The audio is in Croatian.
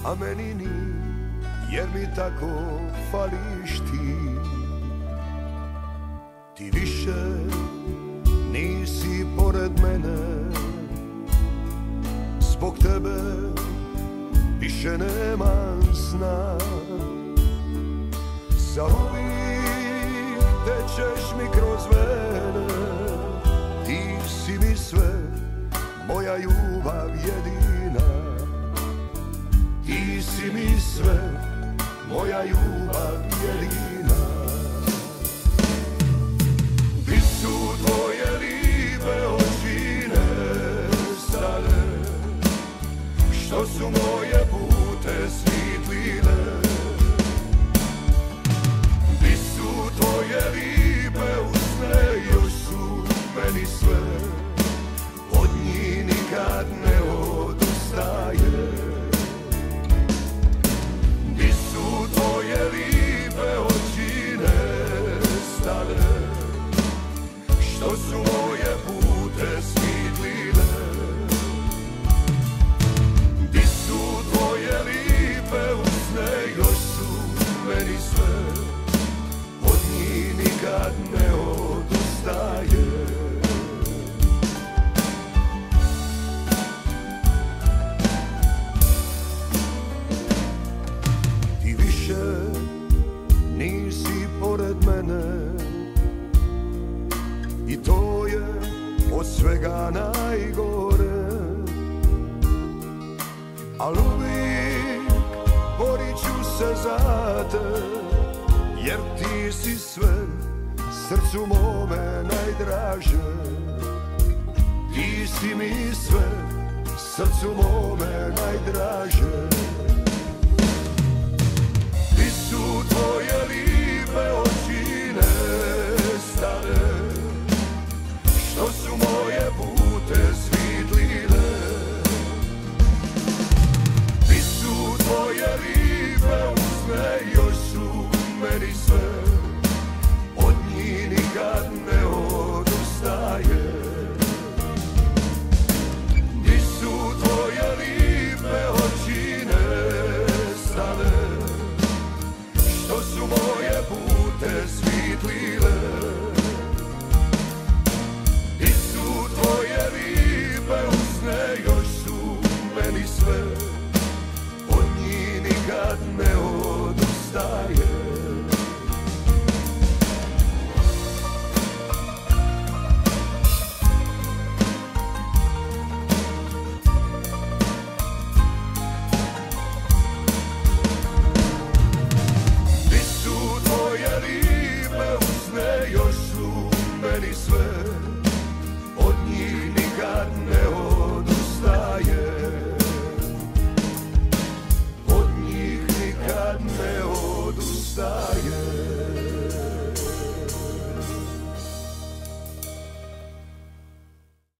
a meni ni, jer mi tako fališ ti. Ti više nisi pored mene, zbog tebe više nemam sna. Zauvijek tečeš mi kroz vene, ti si mi sve, moja ljubav jedina. Ti si mi sve, moja ljubav jedina. Di su tvoje lipe oči nestale, što su moje pute svitlile? Di su tvoje lipe usne, još su meni sve, od njih nikad ne odustaje. Di su tvoje lipe oči nestale, što su moje pute svitlile? Di su tvoje lipe usne, još su meni sve, od njih nikad ne odustaje. Ti više nisi pored mene, i to je od svega najgore. Al uvijek borit ću se za te, jer ti si sve, srcu mome najdraže. Ti si mi sve, srcu mome najdraže. Di su tvoje lipe oči nestale, što su moje pute svitlile? Di su tvoje lipe usne, još su meni sve, od njih nikad ne odustaje. Di su tvoje lipe oči nestale, što su moje pute svitlile? Di su tvoje lipe usne, još su meni sve, od njih nikad ne odustaje. Di su tvoje lipe usne, još su meni sve,